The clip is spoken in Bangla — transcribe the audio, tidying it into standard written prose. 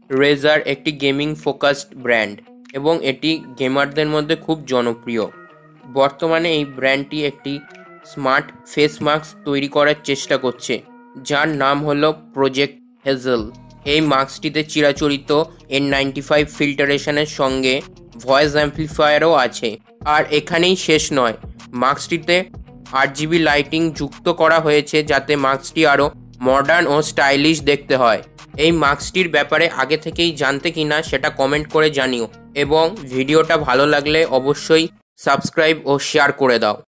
রেজার একটি গেমিং ফোকাসড ব্র্যান্ড এবং এটি গেমারদের মধ্যে খুব জনপ্রিয়। বর্তমানে এই ব্র্যান্ডটি একটি স্মার্ট ফেস মাস্ক তৈরি করার চেষ্টা করছে, যার নাম হলো প্রজেক্ট হেজেল। এই মাস্কটিতে চিরাচরিত N95 ফিল্টারেশনের সঙ্গে ভয়েস অ্যাম্প্লিফায়ারও আছে। আর এখানেই শেষ নয়, মাস্কটিতে RGB লাইটিং যুক্ত করা হয়েছে যাতে মাস্কটি আরও মডার্ন ও স্টাইলিশ দেখতে হয়। এই মাস্কটির ব্যাপারে আগে থেকেই জানতে কিনা সেটা কমেন্ট করে জানিও, এবং ভিডিওটা ভালো লাগলে অবশ্যই সাবস্ক্রাইব ও শেয়ার করে দাও।